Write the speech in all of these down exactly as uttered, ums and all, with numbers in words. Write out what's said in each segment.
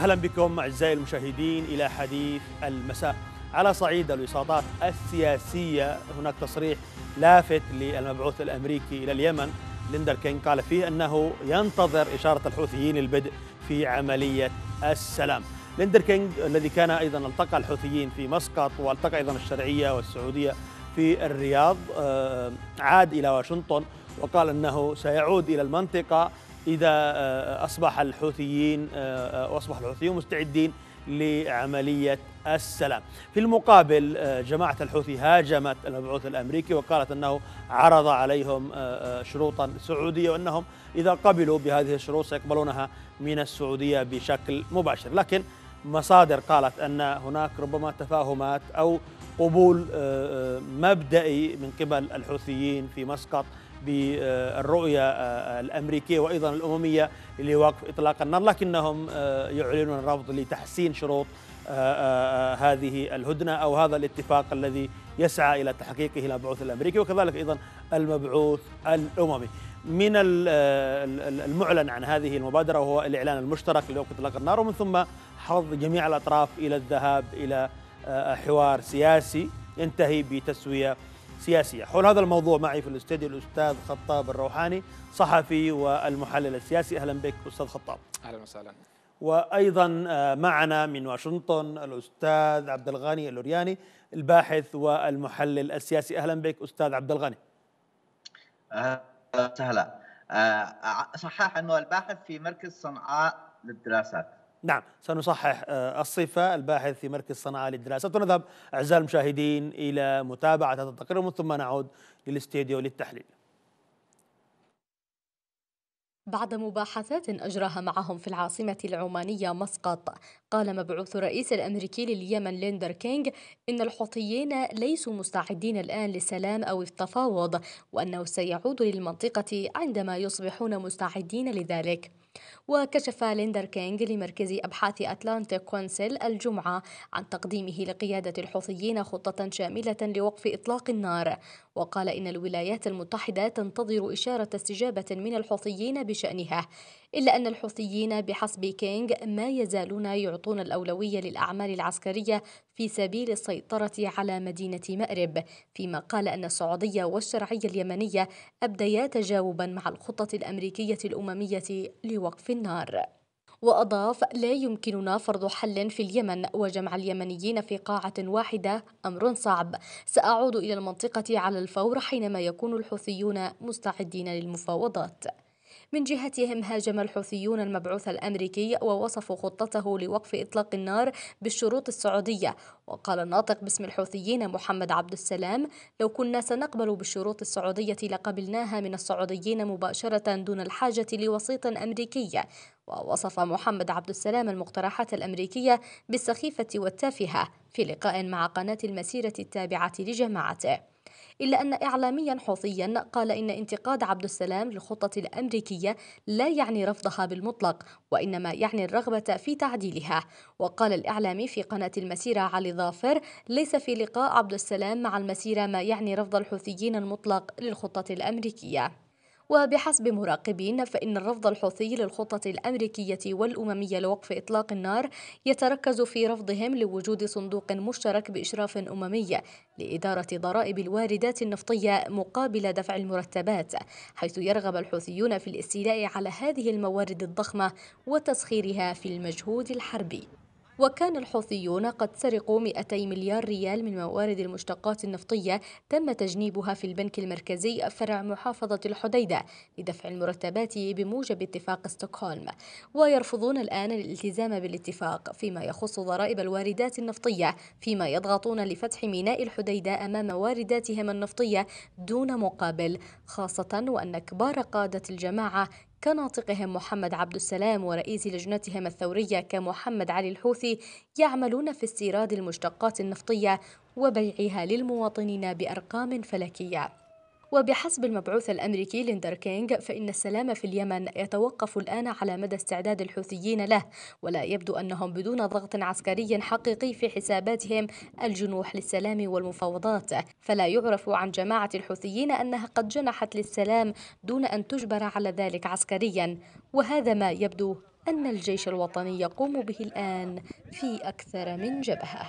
أهلا بكم أعزائي المشاهدين إلى حديث المساء. على صعيد الوساطات السياسية هناك تصريح لافت للمبعوث الأمريكي إلى اليمن ليندر كينغ قال فيه أنه ينتظر إشارة الحوثيين للبدء في عملية السلام. ليندر كينغ الذي كان أيضا التقى الحوثيين في مسقط والتقى أيضا الشرعية والسعودية في الرياض عاد إلى واشنطن وقال أنه سيعود إلى المنطقة إذا أصبح الحوثيين وأصبح الحوثيون مستعدين لعملية السلام. في المقابل جماعة الحوثي هاجمت المبعوث الأمريكي وقالت أنه عرض عليهم شروطا سعودية وأنهم إذا قبلوا بهذه الشروط سيقبلونها من السعودية بشكل مباشر، لكن مصادر قالت أن هناك ربما تفاهمات أو قبول مبدئي من قبل الحوثيين في مسقط بالرؤية الأمريكية وأيضا الأممية لوقف إطلاق النار، لكنهم يعلنون الرفض لتحسين شروط هذه الهدنة أو هذا الاتفاق الذي يسعى إلى تحقيقه المبعوث الأمريكي وكذلك أيضا المبعوث الأممي. من المعلن عن هذه المبادرة وهو الإعلان المشترك لوقف إطلاق النار ومن ثم حض جميع الأطراف إلى الذهاب إلى حوار سياسي ينتهي بتسوية سياسية. حول هذا الموضوع معي في الاستوديو الأستاذ خطاب الروحاني صحفي والمحلل السياسي. أهلا بك أستاذ خطاب. أهلا وسهلا. وأيضا معنا من واشنطن الأستاذ عبد الغني اللورياني الباحث والمحلل السياسي. أهلا بك أستاذ عبد الغني. أهلا وسهلا. صحح أنه الباحث في مركز صنعاء للدراسات. نعم، سنصحح الصفة، الباحث في مركز صنعاء للدراسات. ونذهب أعزائي المشاهدين إلى متابعة هذا التقرير ومن ثم نعود للاستديو للتحليل. بعد مباحثات أجراها معهم في العاصمة العمانية مسقط، قال مبعوث الرئيس الأمريكي لليمن ليندر كينغ إن الحوثيين ليسوا مستعدين الآن للسلام أو التفاوض، وأنه سيعود للمنطقة عندما يصبحون مستعدين لذلك. وكشف ليندر كينغ لمركز أبحاث أتلانتيك كونسل الجمعة عن تقديمه لقيادة الحوثيين خطة شاملة لوقف إطلاق النار، وقال إن الولايات المتحدة تنتظر إشارة استجابة من الحوثيين بشأنها، إلا أن الحوثيين بحسب كينغ ما يزالون يعطون الأولوية للأعمال العسكرية في سبيل السيطرة على مدينة مأرب، فيما قال أن السعودية والشرعية اليمنية أبديا تجاوبا مع الخطة الأمريكية الأممية لوقف النار. وأضاف: لا يمكننا فرض حل في اليمن وجمع اليمنيين في قاعة واحدة أمر صعب، سأعود إلى المنطقة على الفور حينما يكون الحوثيون مستعدين للمفاوضات. من جهتهم هاجم الحوثيون المبعوث الأمريكي ووصفوا خطته لوقف إطلاق النار بالشروط السعودية، وقال الناطق باسم الحوثيين محمد عبد السلام: لو كنا سنقبل بالشروط السعودية لقبلناها من السعوديين مباشرة دون الحاجة لوسيط أمريكي. ووصف محمد عبد السلام المقترحات الأمريكية بالسخيفة والتافهة في لقاء مع قناة المسيرة التابعة لجماعته، إلا أن إعلاميا حوثيا قال إن انتقاد عبد السلام للخطة الأمريكية لا يعني رفضها بالمطلق، وإنما يعني الرغبة في تعديلها. وقال الإعلامي في قناة المسيرة علي ظافر: ليس في لقاء عبد السلام مع المسيرة ما يعني رفض الحوثيين المطلق للخطة الأمريكية. وبحسب مراقبين فإن الرفض الحوثي للخطة الأمريكية والأممية لوقف إطلاق النار يتركز في رفضهم لوجود صندوق مشترك بإشراف أممي لإدارة ضرائب الواردات النفطية مقابل دفع المرتبات، حيث يرغب الحوثيون في الاستيلاء على هذه الموارد الضخمة وتسخيرها في المجهود الحربي. وكان الحوثيون قد سرقوا مئتي مليار ريال من موارد المشتقات النفطية تم تجنيبها في البنك المركزي فرع محافظة الحديدة لدفع المرتبات بموجب اتفاق ستوكهولم، ويرفضون الآن الالتزام بالاتفاق فيما يخص ضرائب الواردات النفطية، فيما يضغطون لفتح ميناء الحديدة أمام وارداتهم النفطية دون مقابل، خاصة وأن كبار قادة الجماعة كناطقهم محمد عبد السلام ورئيس لجنتهم الثورية كمحمد علي الحوثي يعملون في استيراد المشتقات النفطية وبيعها للمواطنين بأرقام فلكية. وبحسب المبعوث الأمريكي ليندر كينغ فإن السلام في اليمن يتوقف الآن على مدى استعداد الحوثيين له، ولا يبدو أنهم بدون ضغط عسكري حقيقي في حساباتهم الجنوح للسلام والمفاوضات، فلا يعرف عن جماعة الحوثيين أنها قد جنحت للسلام دون أن تجبر على ذلك عسكريا، وهذا ما يبدو أن الجيش الوطني يقوم به الآن في أكثر من جبهة.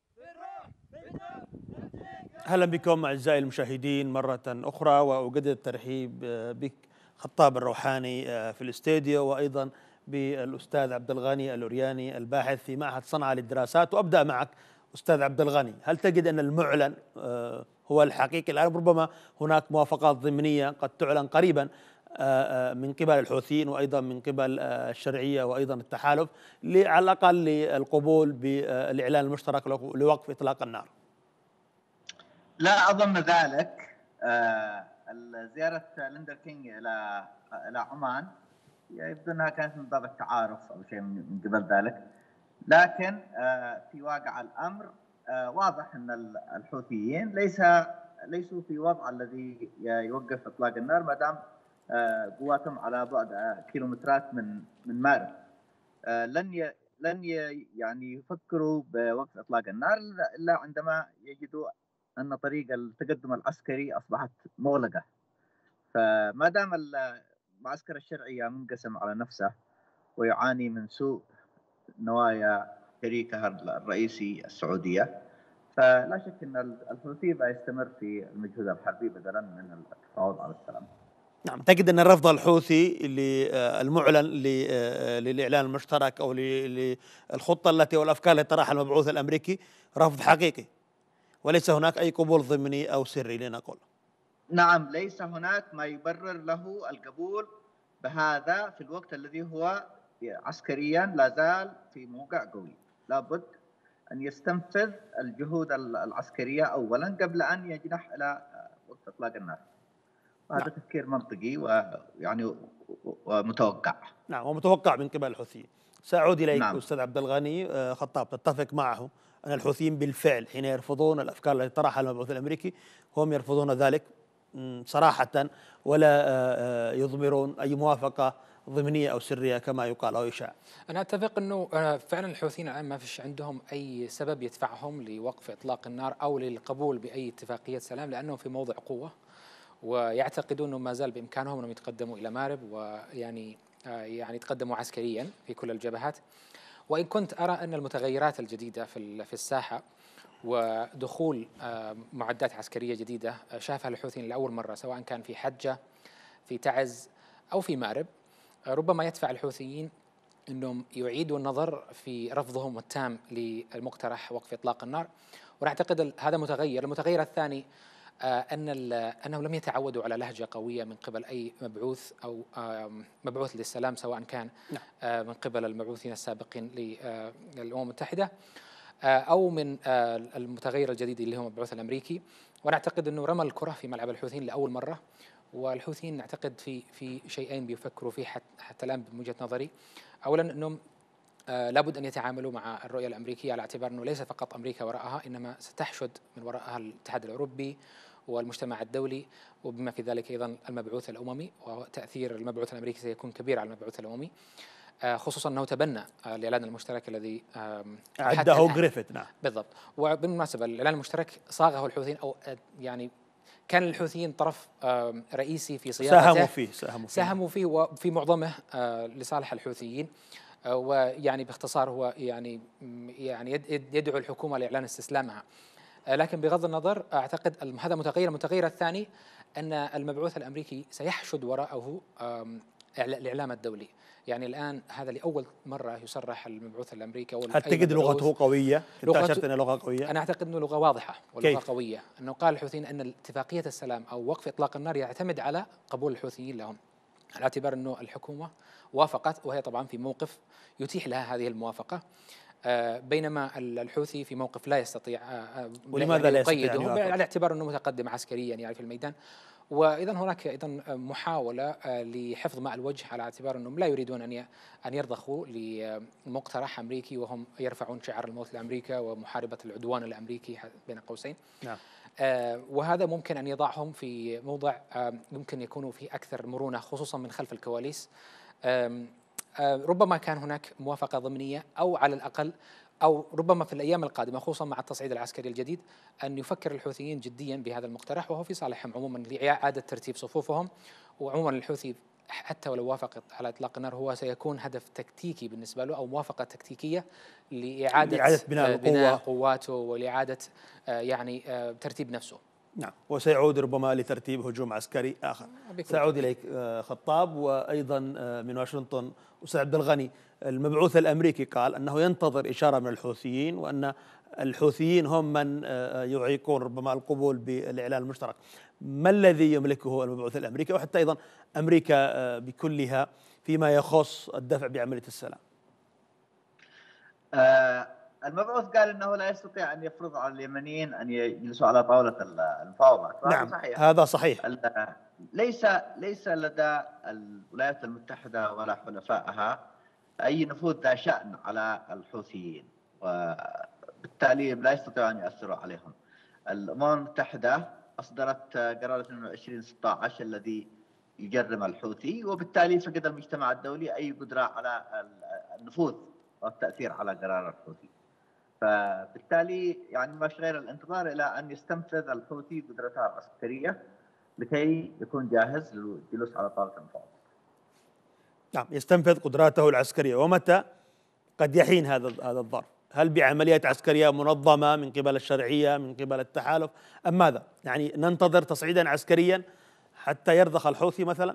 أهلا بكم أعزائي المشاهدين مرة أخرى، وأجدد الترحيب بك خطاب الروحاني في الاستوديو، وأيضا بالأستاذ عبد الغني الأورياني الباحث في معهد صنعاء للدراسات. وأبدأ معك أستاذ عبد الغني، هل تجد أن المعلن هو الحقيقي الآن؟ ربما هناك موافقات ضمنية قد تعلن قريبا من قبل الحوثيين وأيضا من قبل الشرعية وأيضا التحالف على الأقل للقبول بالإعلان المشترك لوقف إطلاق النار. لا أظن ذلك. آه زيارة ليندر كينغ إلى إلى عمان يبدو أنها كانت من باب التعارف أو شيء من قبل ذلك، لكن آه في واقع الأمر آه واضح أن الحوثيين ليس ليسوا في وضع الذي يوقف إطلاق النار ما دام آه قواتهم على بعد كيلومترات من من مارب. آه لن ي لن ي يعني يفكروا بوقف إطلاق النار إلا عندما يجدوا أن طريق التقدم العسكري أصبحت مغلقة. فما دام المعسكر الشرعي منقسم على نفسه ويعاني من سوء نوايا شريكه الرئيسي السعودية، فلا شك أن الحوثي بيستمر في المجهود الحربي بدلا من التفاوض على السلام. نعم، تجد أن الرفض الحوثي المعلن للإعلان المشترك أو للخطة التي والأفكار التي طرحها المبعوث الأمريكي رفض حقيقي، وليس هناك أي قبول ضمني أو سري لنقول؟ نعم، ليس هناك ما يبرر له القبول بهذا في الوقت الذي هو عسكريا لا زال في موقع قوي. لابد أن يستنفذ الجهود العسكرية أولا قبل أن يجنح إلى وقت إطلاق النار. وهذا نعم. تفكير منطقي ويعني ومتوقع. نعم، ومتوقع من قبل الحوثيين. سأعود إليك نعم. أستاذ عبد الغني خطاب، تتفق معه أن الحوثيين بالفعل حين يرفضون الأفكار التي طرحها المبعوث الأمريكي هم يرفضون ذلك صراحة ولا يضمرون أي موافقة ضمنية أو سرية كما يقال أو يشاع؟ أنا أتفق أنه فعلا الحوثيين الآن ما فيش عندهم أي سبب يدفعهم لوقف إطلاق النار أو للقبول بأي اتفاقية سلام، لأنهم في موضع قوة ويعتقدون أنه ما زال بإمكانهم أنهم يتقدموا إلى مارب ويعني يعني يتقدموا عسكريا في كل الجبهات. وإن كنت أرى أن المتغيرات الجديدة في في الساحة ودخول معدات عسكرية جديدة شافها الحوثيين لأول مرة سواء كان في حجة في تعز أو في مارب، ربما يدفع الحوثيين أنهم يعيدوا النظر في رفضهم التام للمقترح وقف إطلاق النار. ونعتقد هذا متغير. المتغير الثاني أن أنهم لم يتعودوا على لهجة قوية من قبل أي مبعوث أو مبعوث للسلام سواء كان من قبل المبعوثين السابقين للأمم المتحدة أو من المتغير الجديد اللي هو المبعوث الأمريكي. ونعتقد أنه رمى الكرة في ملعب الحوثيين لأول مرة، والحوثيين نعتقد في في شيئين بيفكروا فيه حتى الآن من وجهة نظري. أولا أنهم لابد أن يتعاملوا مع الرؤية الأمريكية على اعتبار أنه ليس فقط أمريكا وراءها، إنما ستحشد من وراءها الاتحاد الأوروبي والمجتمع الدولي وبما في ذلك أيضا المبعوث الأممي، وتأثير المبعوث الأمريكي سيكون كبير على المبعوث الأممي، خصوصا أنه تبنى الإعلان المشترك الذي أعده غريفيث. نعم بالضبط. وبالمناسبة الإعلان المشترك صاغه الحوثيين أو يعني كان الحوثيين طرف رئيسي في صياغته، ساهموا فيه ساهموا فيه, ساهموا فيه وفي معظمه لصالح الحوثيين. ويعني باختصار هو يعني يعني يدعو الحكومة لإعلان استسلامها. لكن بغض النظر أعتقد هذا متغير. المتغير الثاني أن المبعوث الأمريكي سيحشد وراءه الإعلام الدولي. يعني الآن هذا لأول مرة يصرح المبعوث الأمريكي. هل تجد لغته قوية؟ أنت أشرت أن لغة قوية. أنا أعتقد أنه لغة واضحة ولغة قوية. أنه قال الحوثيين أن اتفاقية السلام أو وقف إطلاق النار يعتمد على قبول الحوثيين لهم، على اعتبار أنه الحكومة وافقت وهي طبعا في موقف يتيح لها هذه الموافقة، بينما الحوثي في موقف لا يستطيع. ولماذا لا يستطيع؟ على اعتبار أنه متقدم عسكريا يعني في الميدان. وإذا هناك أيضا محاولة لحفظ ماء الوجه على اعتبار أنهم لا يريدون أن أن يرضخوا لمقترح أمريكي وهم يرفعون شعار الموت لأمريكا ومحاربة العدوان الأمريكي بين قوسين. نعم. وهذا ممكن أن يضعهم في موضع يمكن يكونوا فيه أكثر مرونة خصوصا من خلف الكواليس. ربما كان هناك موافقة ضمنية أو على الأقل أو ربما في الأيام القادمة خصوصا مع التصعيد العسكري الجديد أن يفكر الحوثيين جديا بهذا المقترح، وهو في صالحهم عموما لإعادة ترتيب صفوفهم. وعموما الحوثي حتى ولو وافق على إطلاق النار هو سيكون هدف تكتيكي بالنسبة له أو موافقة تكتيكية لإعادة, لإعادة بناء, بناء قواته ولإعادة يعني ترتيب نفسه. نعم، وسيعود ربما لترتيب هجوم عسكري آخر. سأعود إليك خطاب. وأيضا من واشنطن أستاذ عبد الغني، المبعوث الأمريكي قال أنه ينتظر إشارة من الحوثيين وأن الحوثيين هم من يعيقون ربما القبول بالإعلان المشترك. ما الذي يملكه المبعوث الأمريكي وحتى أيضا أمريكا بكلها فيما يخص الدفع بعملية السلام؟ آه المبعوث قال انه لا يستطيع ان يفرض على اليمنيين ان يجلسوا على طاوله المفاوضات. نعم صحيح. هذا صحيح. ليس ليس لدى الولايات المتحده ولا حلفائها اي نفوذ ذا شان على الحوثيين، وبالتالي لا يستطيعوا ان يؤثروا عليهم. الامم المتحده اصدرت قرار اثنين وعشرين ستة عشر الذي يجرم الحوثي، وبالتالي فقد المجتمع الدولي اي قدره على النفوذ والتأثير على قرار الحوثي. فبالتالي يعني ما غير الانتظار إلى أن يستنفذ الحوثي قدرته العسكرية لكي يكون جاهز للجلوس على طاولة المفاوضات. نعم، يستنفذ قدراته العسكرية. ومتى قد يحين هذا هذا الظرف؟ هل بعمليات عسكرية منظمة من قبل الشرعية من قبل التحالف أم ماذا؟ يعني ننتظر تصعيدا عسكريا حتى يرضخ الحوثي مثلا؟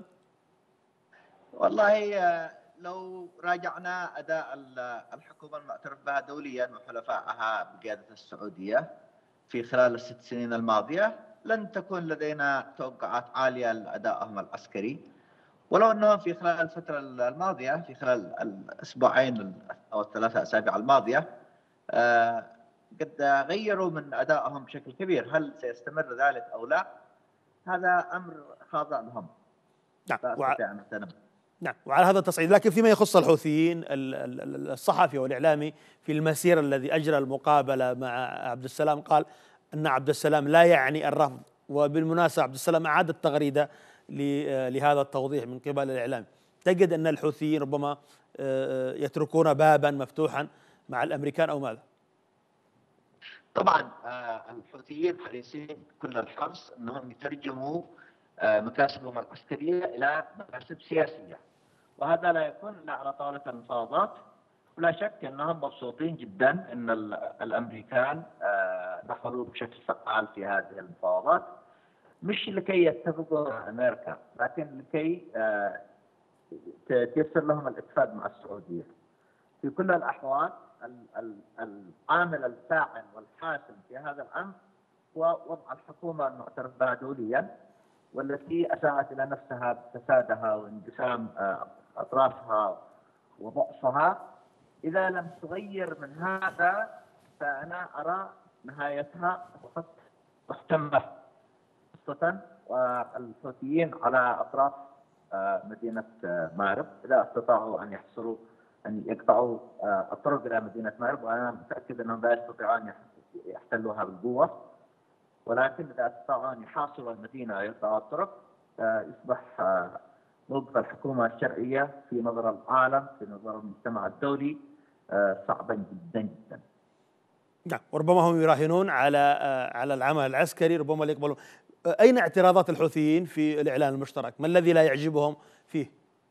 والله لو راجعنا أداء الحكومة المعترف بها دوليا وحلفائها بقيادة السعودية في خلال الست سنين الماضية لن تكون لدينا توقعات عالية لأدائهم العسكري، ولو أنهم في خلال الفترة الماضية في خلال الأسبوعين أو الثلاثة أسابيع الماضية قد غيروا من أدائهم بشكل كبير. هل سيستمر ذلك أو لا؟ هذا أمر خاضع لهم. نعم. وع... نعم، وعلى هذا التصعيد. لكن فيما يخص الحوثيين، الصحفي والإعلامي في المسير الذي أجرى المقابلة مع عبد السلام قال أن عبد السلام لا يعني الرفض، وبالمناسبة عبد السلام أعاد التغريدة لهذا التوضيح من قبل الإعلام. تجد أن الحوثيين ربما يتركون بابا مفتوحا مع الأمريكان أو ماذا؟ طبعا الحوثيين حريصين كل الحرص أنهم يترجموا مكاسبهم العسكرية إلى مكاسب سياسية، وهذا لا يكون إلا على طاولة المفاوضات. ولا شك أنهم مبسوطين جدا أن الأمريكان دخلوا بشكل فعال في هذه المفاوضات، مش لكي يتفقوا مع أمريكا لكن لكي تيسر لهم الاتفاق مع السعودية. في كل الأحوال العامل الفاعل والحاسم في هذا الأمر هو وضع الحكومة المعترف بها دوليا، والتي أساءت إلى نفسها بفسادها وانقسام أطرافها وضعفها. إذا لم تغير من هذا فأنا أرى نهايتها وقد محتمة، خاصة والحوثيين على أطراف مدينة مأرب إذا استطاعوا أن يحصلوا أن يقطعوا الطرق إلى مدينة مأرب، وأنا متأكد أنهم لا يستطيعون أن يحتلوها بالقوة، ولكن إذا استطاعوا أن يحاصروا المدينة ويقطعوا الطرق يصبح موقف الحكومة الشرعية في نظر العالم في نظر المجتمع الدولي صعبا جدا جدا. نعم، وربما هم يراهنون على على العمل العسكري ربما يقبلون. أين اعتراضات الحوثيين في الإعلان المشترك؟ ما الذي لا يعجبهم فيه؟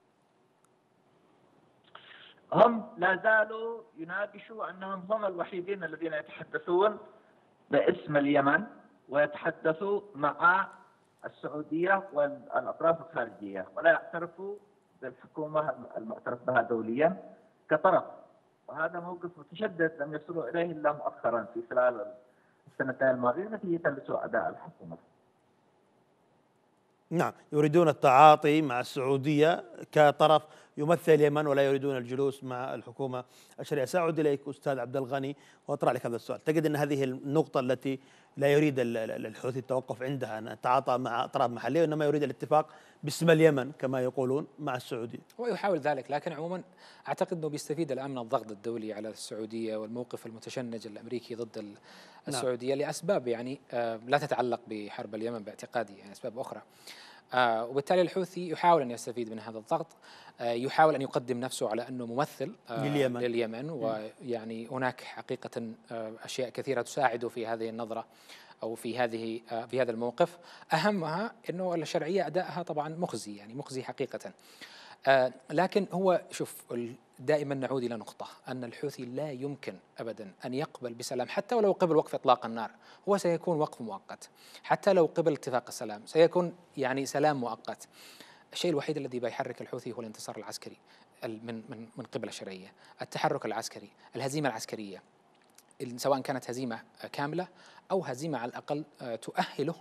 هم لا زالوا يناقشوا أنهم هم الوحيدين الذين يتحدثون باسم اليمن ويتحدثوا مع السعودية والأطراف الخارجية، ولا يعترفوا بالحكومة المعترف بها دوليا كطرف. وهذا موقف متشدد لم يصلوا إليه إلا مؤخرا في خلال السنتين الماضية نتيجة لسوء أداء الحكومة. نعم، يريدون التعاطي مع السعودية كطرف يمثل اليمن ولا يريدون الجلوس مع الحكومة الشرعية. سأعود إليك أستاذ عبد الغني وأطرح لك هذا السؤال. تجد أن هذه النقطة التي لا يريد الحوثي التوقف عندها أن يتعاطى مع أطراف محلية، وإنما يريد الاتفاق باسم اليمن كما يقولون مع السعودية. هو يحاول ذلك، لكن عموما أعتقد أنه بيستفيد الآن من الضغط الدولي على السعودية والموقف المتشنج الأمريكي ضد السعودية. نعم. لأسباب يعني لا تتعلق بحرب اليمن باعتقادي، يعني أسباب أخرى. آه وبالتالي الحوثي يحاول أن يستفيد من هذا الضغط، آه يحاول أن يقدم نفسه على أنه ممثل آه لليمن, لليمن ويعني هناك حقيقة آه أشياء كثيرة تساعده في هذه النظرة أو في هذه آه في هذا الموقف. أهمها أنه الشرعية أدائها طبعا مخزي، يعني مخزي حقيقة. آه لكن هو شوف، دائما نعود إلى نقطة أن الحوثي لا يمكن أبدا أن يقبل بسلام، حتى ولو قبل وقف إطلاق النار هو سيكون وقف مؤقت، حتى لو قبل اتفاق السلام سيكون يعني سلام مؤقت. الشيء الوحيد الذي بيحرك الحوثي هو الانتصار العسكري من من من قبل الشرعية، التحرك العسكري، الهزيمة العسكرية، سواء كانت هزيمة كاملة أو هزيمة على الأقل تؤهله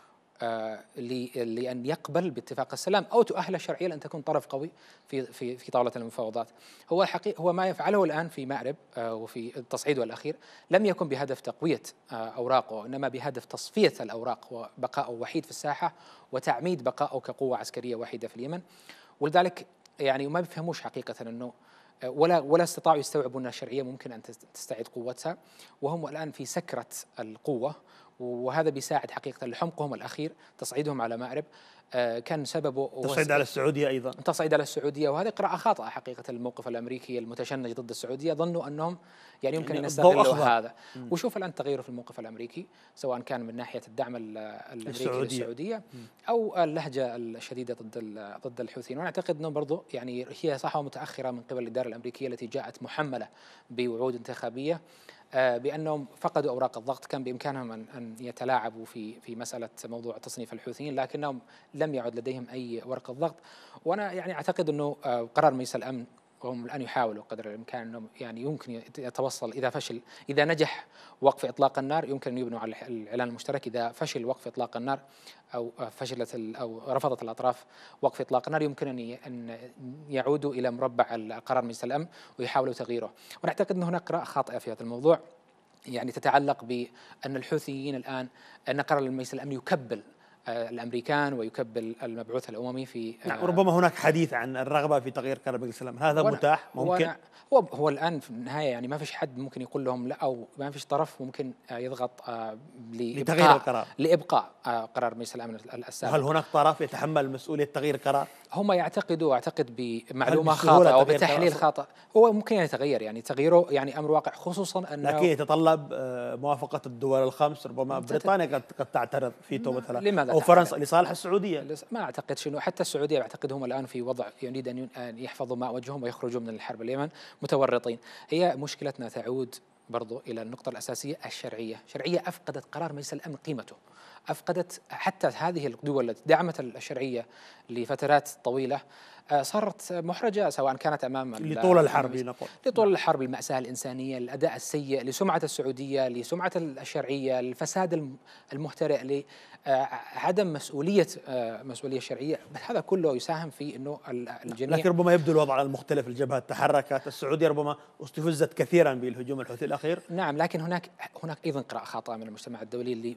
آه لأن يقبل باتفاق السلام، أو تؤهل الشرعية لأن تكون طرف قوي في في في طاولة المفاوضات. هو الحقيقة هو ما يفعله الآن في مأرب آه وفي التصعيد الأخير لم يكن بهدف تقوية آه أوراقه، إنما بهدف تصفية الأوراق وبقائه وحيد في الساحة وتعميد بقائه كقوة عسكرية وحيدة في اليمن. ولذلك يعني ما بيفهموش حقيقة أنه ولا ولا استطاعوا يستوعبوا أن الشرعية ممكن أن تستعيد قوتها، وهم الآن في سكرة القوة، وهذا بيساعد حقيقة لحمقهم الأخير تصعيدهم على مأرب آه كان سببه تصعيد على السعودية أيضا، تصعيد على السعودية، وهذه قراءة خاطئة حقيقة الموقف الأمريكي المتشنج ضد السعودية. ظنوا أنهم يعني يمكن يعني أن يستغلوا هذا. م. وشوف الآن تغيره في الموقف الأمريكي، سواء كان من ناحية الدعم الأمريكي السعودية. للسعودية أو اللهجة الشديدة ضد ضد الحوثيين. وأنا أعتقد أنه برضو يعني هي صحوة متأخرة من قبل الإدارة الأمريكية التي جاءت محملة بوعود انتخابية بأنهم فقدوا أوراق الضغط. كان بإمكانهم أن يتلاعبوا في في مسألة موضوع تصنيف الحوثيين، لكنهم لم يعد لديهم أي ورقة ضغط. وأنا يعني أعتقد أنه قرار مجلس الأمن، وهم الآن يحاولوا قدر الإمكان أنهم يعني يمكن يتوصل، إذا فشل إذا نجح وقف إطلاق النار يمكن أن يبنوا على الإعلان المشترك، إذا فشل وقف إطلاق النار أو فشلت أو رفضت الأطراف وقف إطلاق النار يمكن أن يعودوا إلى مربع قرار مجلس الأمن ويحاولوا تغييره. ونعتقد أن هناك قراءة خاطئة في هذا الموضوع، يعني تتعلق بأن الحوثيين الآن أن قرار المجلس الأمن يكبل الأمريكان ويكبل المبعوث الأممي في نعم. ربما هناك حديث عن الرغبة في تغيير قرار مجلس الأمن، هذا متاح ممكن؟ هو هو الآن في النهاية يعني ما فيش حد ممكن يقول لهم لا، أو ما فيش طرف ممكن يضغط لتغيير القرار لإبقاء قرار مجلس الأمن السابق. هل هناك طرف يتحمل مسؤولية تغيير قرار؟ هم يعتقدوا أعتقد بمعلومة خاطئة أو بتحليل خاطئ هو ممكن يعني يتغير، يعني تغييره يعني أمر واقع، خصوصا أنه لكن يتطلب موافقة الدول الخمس. ربما بريطانيا قد قد تعترض فيتو مثلا، أو فرنسا لصالح السعودية. ما أعتقد شنو، حتى السعودية أعتقد هم الآن في وضع يريد أن يحفظوا ماء وجههم ويخرجوا من الحرب اليمن متورطين. هي مشكلتنا تعود برضو إلى النقطة الأساسية، الشرعية. شرعية أفقدت قرار مجلس الأمن قيمته، أفقدت حتى هذه الدول التي دعمت الشرعية لفترات طويلة صارت محرجة، سواء كانت أمام لطول الحرب نقول لطول الحرب، المأساة الإنسانية، الأداء السيء، لسمعة السعودية، لسمعة الشرعية، الفساد المهترئ، لعدم مسؤولية مسؤولية الشرعية. بس هذا كله يساهم في أنه الجميع. لكن ربما يبدو الوضع على المختلف، الجبهات تحركت، السعودية ربما استفزت كثيرا بالهجوم الحوثي الأخير. نعم، لكن هناك هناك أيضا قراءة خاطئة من المجتمع الدولي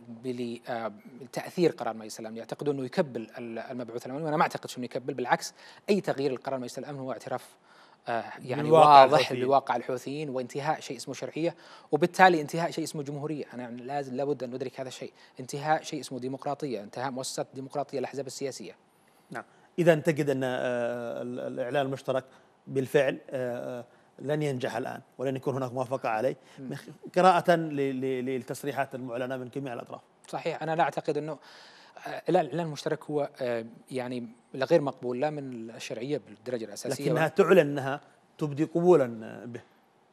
لتأثير قرار مجلس الأمن، يعتقدون أنه يكبل المبعوث الأممي، وأنا ما أعتقد أنه يكبل، بالعكس أي تغيير القرار مجلس الأمن هو اعتراف آه يعني واضح بواقع الحوثيين وانتهاء شيء اسمه شرعية، وبالتالي انتهاء شيء اسمه جمهورية. أنا يعني لازم لابد أن ندرك هذا الشيء، انتهاء شيء اسمه ديمقراطية، انتهاء مؤسسات ديمقراطية للأحزاب السياسية. نعم. إذا تجد أن آه الإعلان المشترك بالفعل آه لن ينجح الآن ولن يكون هناك موافقة عليه قراءة للتصريحات المعلنة من جميع الأطراف. صحيح، أنا لا أعتقد أنه الإعلان المشترك هو يعني غير مقبول لا من الشرعية بالدرجة الأساسية، لكنها تعلن أنها تبدي قبولا به.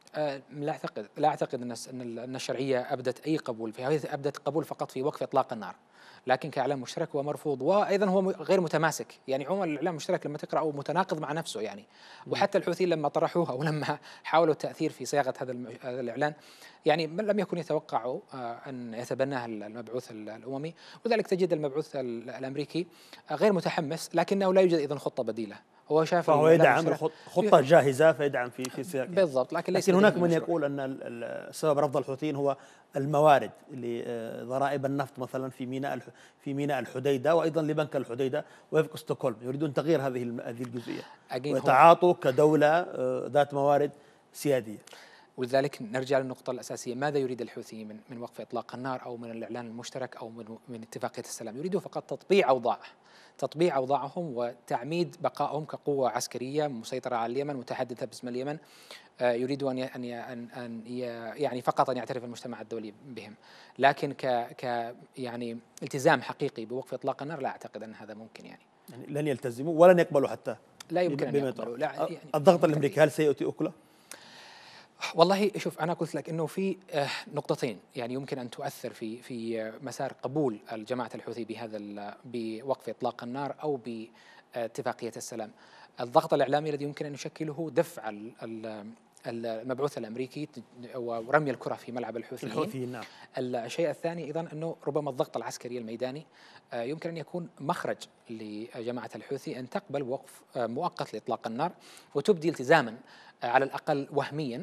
لا أعتقد لا أعتقد أن أن الشرعية أبدت أي قبول فيها، أبدت قبول فقط في وقف إطلاق النار، لكن كإعلان مشترك هو مرفوض، وأيضا هو غير متماسك. يعني عموما الإعلان المشترك لما تقرأه متناقض مع نفسه يعني. وحتى الحوثيين لما طرحوها ولما حاولوا التأثير في صياغة هذا هذا الإعلان يعني لم يكن يتوقعوا أن يتبناه المبعوث الأممي، وذلك تجد المبعوث الأمريكي غير متحمس، لكنه لا يوجد أيضا خطة بديلة. هو شاف فهو يدعم خطة جاهزة فيدعم في في سياق بالضبط. لكن, لكن هناك من يقول أن سبب رفض الحوثيين هو الموارد لضرائب النفط مثلا في ميناء في ميناء الحديدة وأيضا لبنك الحديدة وفق ستوكهولم، يريدون تغيير هذه هذه الجزئية وتعاطوا كدولة ذات موارد سيادية. ولذلك نرجع للنقطة الأساسية، ماذا يريد الحوثيين من من وقف إطلاق النار أو من الإعلان المشترك أو من من اتفاقية السلام؟ يريدون فقط تطبيع أوضاع تطبيع أوضاعهم وتعميد بقائهم كقوة عسكرية مسيطرة على اليمن متحدثة باسم اليمن. يريدوا أن أن أن يعني فقط أن يعترف المجتمع الدولي بهم، لكن ك ك يعني التزام حقيقي بوقف إطلاق النار لا أعتقد أن هذا ممكن. يعني يعني لن يلتزموا ولن يقبلوا حتى لا يمكن أن يقبلوا. لا يعني الضغط الأمريكي هل سيؤتي أكله؟ والله شوف، أنا قلت لك إنه في نقطتين يعني يمكن أن تؤثر في في مسار قبول الجماعة الحوثي بهذا بوقف إطلاق النار أو باتفاقية السلام. الضغط الإعلامي الذي يمكن أن يشكله دفع المبعوث الأمريكي ورمي الكرة في ملعب الحوثيين. الحوثيين نعم. الشيء الثاني أيضا أنه ربما الضغط العسكري الميداني يمكن أن يكون مخرج لجماعة الحوثي أن تقبل وقف مؤقت لإطلاق النار وتبدي التزاما على الأقل وهميا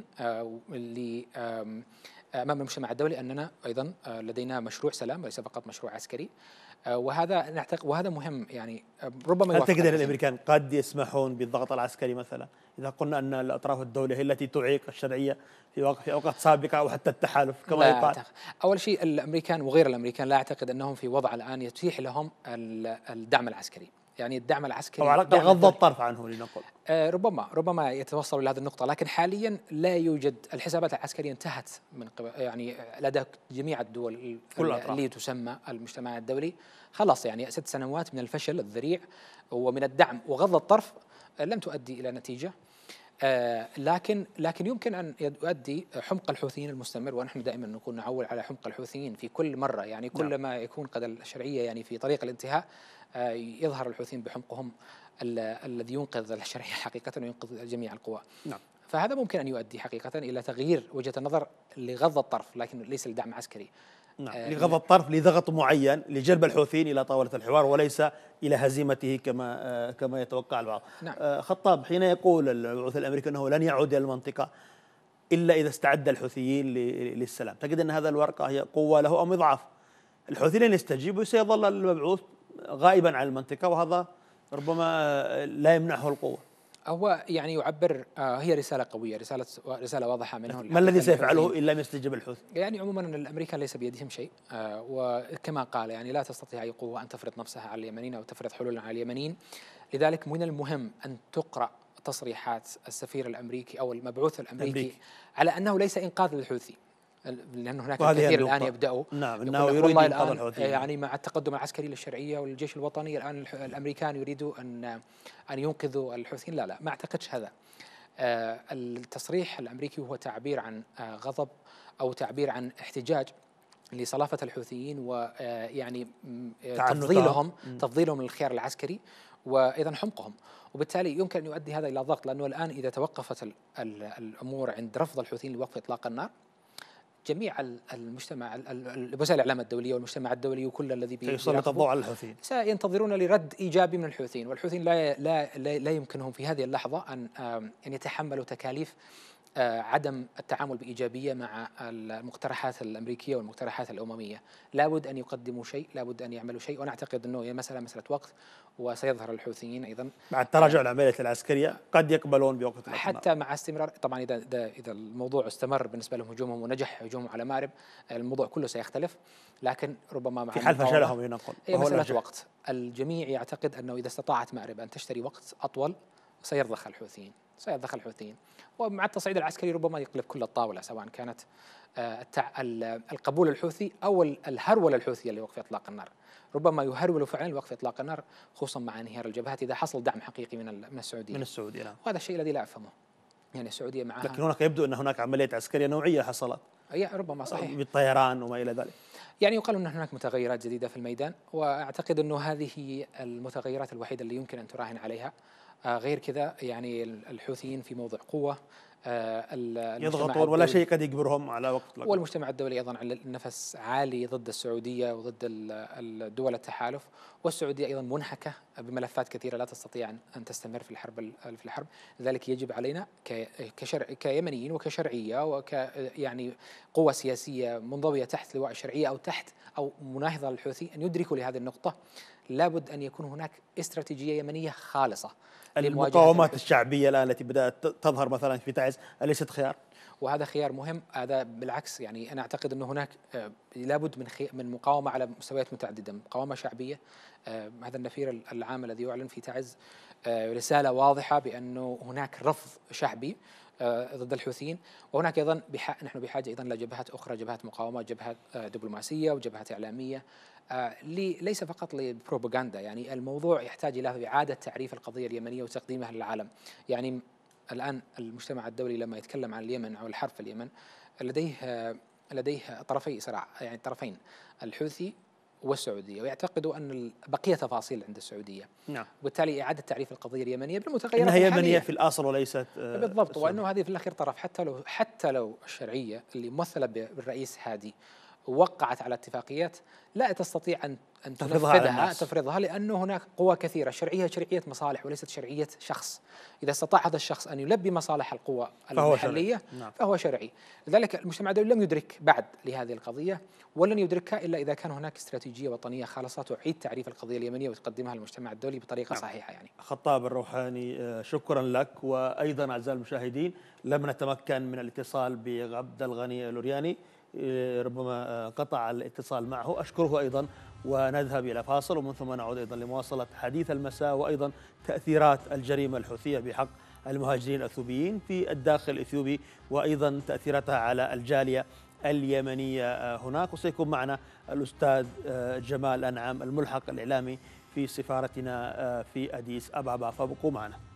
أمام المجتمع الدولي أننا أيضا لدينا مشروع سلام وليس فقط مشروع عسكري، وهذا نعتقد وهذا مهم. يعني ربما هل تقدر الأمريكان قد يسمحون بالضغط العسكري مثلا إذا قلنا أن الأطراف الدولية هي التي تعيق الشرعية في وقت في أوقات سابقة أو حتى التحالف كما يقال؟ أول شيء الأمريكان وغير الأمريكان لا أعتقد أنهم في وضع الآن يتيح لهم الدعم العسكري. يعني الدعم العسكري أو على الأقل غض الطرف عنه لنقل. آه ربما ربما يتوصلوا لهذه النقطة، لكن حاليا لا يوجد الحسابات العسكرية انتهت من قبل يعني لدى جميع الدول اللي تسمى المجتمع الدولي. خلاص يعني ست سنوات من الفشل الذريع ومن الدعم وغض الطرف لم تؤدي إلى نتيجة. آه لكن لكن يمكن أن يؤدي حمق الحوثيين المستمر، ونحن دائما نقول نعول على حمق الحوثيين في كل مرة. يعني كلما يكون قد الشرعية يعني في طريق الانتهاء آه يظهر الحوثيين بحمقهم الذي ينقذ الشرعية حقيقة وينقذ جميع القوى. نعم. فهذا ممكن أن يؤدي حقيقة إلى تغيير وجهة النظر لغض الطرف، لكن ليس لدعم عسكري. نعم. آه لغض الطرف لضغط معين لجلب الحوثيين إلى طاولة الحوار وليس إلى هزيمته كما آه كما يتوقع البعض. نعم. آه خطاب، حين يقول المبعوث الأمريكي أنه لن يعود إلى المنطقة إلا إذا استعد الحوثيين للسلام، تجد أن هذا الورقة هي قوة له أم إضعاف؟ الحوثيين لن يستجيبوا سيظل المبعوث غائبا عن المنطقة وهذا ربما لا يمنعه القوة. هو يعني يعبر آه هي رسالة قوية، رسالة رسالة واضحة منه. ما الذي سيفعله إن لم يستجب الحوثي؟ يعني عموما الأمريكان ليس بيدهم شيء، آه وكما قال يعني لا تستطيع أي قوة أن تفرض نفسها على اليمنيين أو تفرض حلولا على اليمنيين. لذلك من المهم أن تقرأ تصريحات السفير الأمريكي أو المبعوث الأمريكي أمريكي. على أنه ليس إنقاذ للحوثي، لأن هناك كثير الآن يبدأوا. نعم، أنه يريد إنقاذ الحوثي. يعني مع التقدم العسكري للشرعية والجيش الوطني الآن الأمريكان يريدوا أن أن ينقذوا الحوثيين. لا لا ما أعتقدش هذا. آه التصريح الأمريكي هو تعبير عن آه غضب أو تعبير عن احتجاج لصلافة الحوثيين ويعني تفضيلهم تفضيلهم للخيار العسكري وأيضا حمقهم، وبالتالي يمكن أن يؤدي هذا إلى ضغط، لأنه الآن إذا توقفت ال ال الأمور عند رفض الحوثيين لوقف إطلاق النار جميع المجتمع وسائل الإعلام الدولية والمجتمع الدولي وكل الذي سيسلط الضوء على الحوثيين سينتظرون لرد إيجابي من الحوثيين، والحوثيين لا لا لا, لا يمكنهم في هذه اللحظة أن أن يتحملوا تكاليف عدم التعامل بإيجابية مع المقترحات الأمريكية والمقترحات الأممية. لابد أن يقدموا شيء، لابد أن يعملوا شيء، وأنا أعتقد أنه هي مسألة مسألة وقت وسيظهر الحوثيين أيضا مع التراجع العملية العسكرية قد يقبلون بوقت حتى مع استمرار. طبعا إذا إذا الموضوع استمر بالنسبة لهم هجومهم ونجح هجومهم على مأرب الموضوع كله سيختلف، لكن ربما مع في حال فشلهم ينقل هي مسألة وقت. الجميع يعتقد أنه إذا استطاعت مأرب أن تشتري وقت أطول سيرضخ الحوثيين سيرضخ الحوثيين ومع التصعيد العسكري ربما يقلب كل الطاولة، سواء كانت القبول الحوثي أو الهرولة الحوثية لوقف إطلاق النار. ربما يهرولوا فعلا لوقف إطلاق النار خصوصا مع انهيار الجبهات إذا حصل دعم حقيقي من من السعودية من السعودية نعم. وهذا الشيء الذي لا أفهمه، يعني السعودية معها لكن هناك يبدو أن هناك عملية عسكرية نوعية حصلت هي ربما صحيح بالطيران وما إلى ذلك. يعني يقال أن هناك متغيرات جديدة في الميدان، وأعتقد أنه هذه المتغيرات الوحيدة اللي يمكن أن تراهن عليها. آه غير كذا يعني الحوثيين في موضع قوة، يضغطون ولا شيء قد يجبرهم على وقت لقب. والمجتمع الدولي أيضا على النفس عالي ضد السعودية وضد الدول التحالف، والسعودية أيضا منهكة بملفات كثيرة لا تستطيع أن تستمر في الحرب في الحرب لذلك يجب علينا كشرع كيمنيين وكشرعية وك يعني قوة سياسية منضوية تحت لواء الشرعية أو تحت أو مناهضة للحوثي أن يدركوا لهذه النقطة. لابد أن يكون هناك استراتيجية يمنية خالصة. المقاومات الشعبية الآن التي بدأت تظهر مثلا في تعز أليست خيار؟ وهذا خيار مهم. هذا بالعكس يعني أنا أعتقد أنه هناك لابد من من مقاومة على مستويات متعددة، مقاومة شعبية. هذا النفير العام الذي يعلن في تعز رسالة واضحة بأنه هناك رفض شعبي ضد الحوثيين، وهناك أيضا بح... نحن بحاجة أيضا لجبهات أخرى، جبهات مقاومة، جبهات دبلوماسية وجبهات إعلامية، ليس فقط للبروباغندا. يعني الموضوع يحتاج إلى إعادة تعريف القضية اليمنية وتقديمها للعالم. يعني الآن المجتمع الدولي لما يتكلم عن اليمن أو الحرب في اليمن لديه لديه طرفي صراع، يعني طرفين، الحوثي والسعودية، ويعتقدوا أن بقية تفاصيل عند السعودية. نعم. وبالتالي إعادة تعريف القضية اليمنية بالمتغيرات إنها يمنية في الأصل وليست بالضبط، وأنه هذه في الأخير طرف. حتى لو حتى لو الشرعية اللي ممثلة بالرئيس هادي وقعت على اتفاقيات لا تستطيع أن أن تنفذها تفرضها، لأنه هناك قوى كثيرة. الشرعية شرعية مصالح وليست شرعية شخص. إذا استطاع هذا الشخص أن يلبي مصالح القوى المحلية فهو, نعم. فهو شرعي. لذلك المجتمع الدولي لم يدرك بعد لهذه القضية، ولن يدركها إلا إذا كان هناك استراتيجية وطنية خالصة تعيد تعريف القضية اليمنية وتقدمها للمجتمع الدولي بطريقة نعم. صحيحة. يعني خطاب الروحاني، شكرا لك. وأيضا أعزائي المشاهدين لم نتمكن من الاتصال بعبد الغني اللورياني، ربما قطع الاتصال معه، أشكره أيضا. ونذهب إلى فاصل ومن ثم نعود أيضا لمواصلة حديث المساء وأيضا تأثيرات الجريمة الحوثية بحق المهاجرين الأثيوبيين في الداخل الإثيوبي وأيضا تأثيراتها على الجالية اليمنية هناك. وسيكون معنا الأستاذ جمال أنعام الملحق الإعلامي في سفارتنا في أديس أبابا، فابقوا معنا.